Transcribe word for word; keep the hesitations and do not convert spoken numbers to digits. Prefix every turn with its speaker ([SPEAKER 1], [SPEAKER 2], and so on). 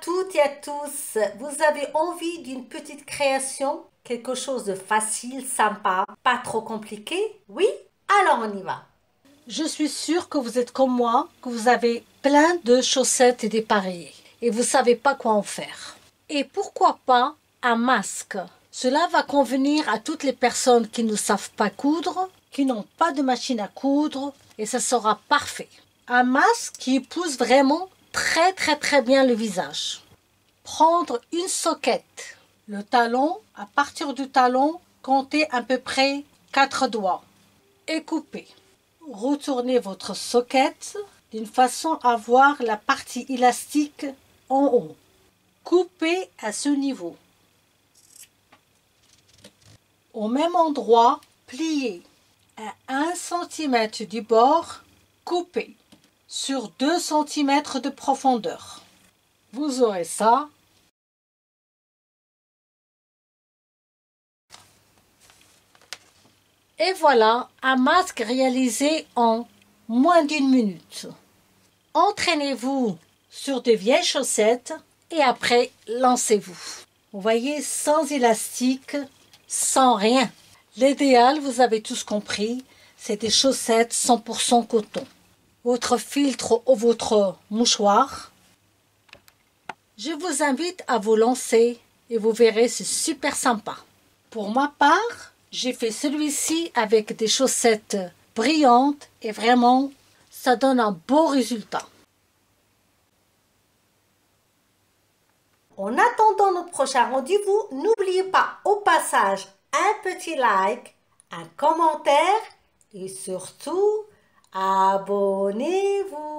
[SPEAKER 1] toutes et à tous. Vous avez envie d'une petite création? Quelque chose de facile, sympa, pas trop compliqué? Oui? Alors on y va.
[SPEAKER 2] Je suis sûre que vous êtes comme moi, que vous avez plein de chaussettes dépareillées et vous ne savez pas quoi en faire. Et pourquoi pas un masque? Cela va convenir à toutes les personnes qui ne savent pas coudre, qui n'ont pas de machine à coudre et ça sera parfait. Un masque qui épouse vraiment très très très bien le visage. Prendre une soquette, le talon, à partir du talon, comptez à peu près quatre doigts et coupez. Retournez votre soquette d'une façon à voir la partie élastique en haut. Coupez à ce niveau. Au même endroit, pliez à un centimètre du bord, coupez sur deux centimètres de profondeur. Vous aurez ça. Et voilà un masque réalisé en moins d'une minute. Entraînez-vous sur de vieilles chaussettes et après lancez-vous. Vous voyez, sans élastique, sans rien. L'idéal, vous avez tous compris, c'est des chaussettes cent pour cent coton. Votre filtre ou votre mouchoir. Je vous invite à vous lancer et vous verrez, c'est super sympa. Pour ma part, j'ai fait celui-ci avec des chaussettes brillantes et vraiment, ça donne un beau résultat.
[SPEAKER 1] En attendant notre prochain rendez-vous, n'oubliez pas au passage un petit like, un commentaire et surtout, abonnez-vous.